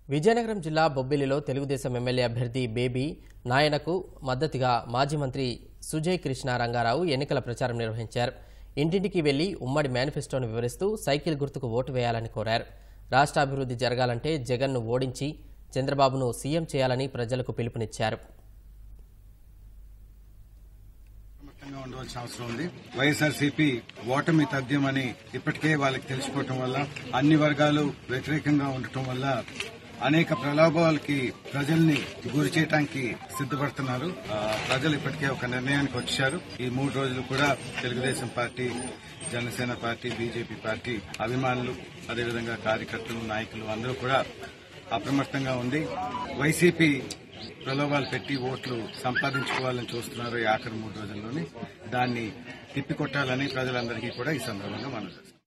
విజయనగరం జిల్లా బొబ్బిలిలో తెలుగుదేశం ఎమ్మెల్యే అభ్యర్థి బేబీ నాయనకు మద్దతుగా మాజీ మంత్రి సుజయ్ కృష్ణ రంగారావు ఎన్నికల ప్రచారం నిర్వహించారు. ఇంటింటికి వెళ్లి ఉమ్మడి మేనిఫెస్టోను వివరిస్తూ సైకిల్ గుర్తుకు ఓటు వేయాలని కోరారు. రాష్ట్ర అభివృద్ధి జరగాలంటే జగన్ను ఓడించి చంద్రబాబును సీఎం చేయాలని ప్రజలకు పిలుపునిచ్చారు. ఉండవలసిన అవసరం ఉంది. వైఎస్ఆర్సీపీ ఓటమి తథ్యమని ఇప్పటికే వాళ్ళకి తెలిసిపోవటం వల్ల, అన్ని వర్గాలు వ్యతిరేకంగా ఉండటం వల్ల అనేక ప్రలోభాలకి ప్రజల్ని గురి చేయడానికి సిద్దపడుతున్నారు. ప్రజలు ఇప్పటికే ఒక నిర్ణయానికి వచ్చారు. ఈ 3 రోజులు కూడా Telugu Desam party, Janasena party, BJP party అభిమానులు, అదేవిధంగా కార్యకర్తలు, నాయకులు అందరూ కూడా అప్రమత్తంగా ఉంది. వైసీపీ ప్రలోభాలు పెట్టి ఓట్లు సంపాదించుకోవాలని చూస్తున్నారు. ఈ ఆఖరి 3 రోజుల్లోనే దాన్ని తిప్పికొట్టాలని ప్రజలందరికీ కూడా ఈ సందర్భంగా మనం చేస్తాం.